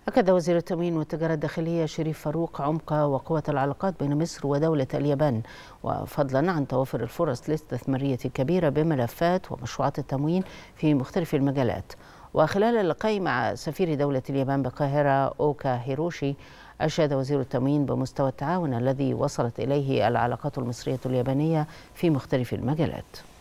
أكد وزير التموين والتجارة الداخلية شريف فاروق عمق وقوة العلاقات بين مصر ودولة اليابان، وفضلا عن توافر الفرص الاستثمارية الكبيرة بملفات ومشروعات التموين في مختلف المجالات. وخلال اللقاء مع سفير دولة اليابان بالقاهرة أوكا هيروشي، أشاد وزير التموين بمستوى التعاون الذي وصلت إليه العلاقات المصرية اليابانية في مختلف المجالات.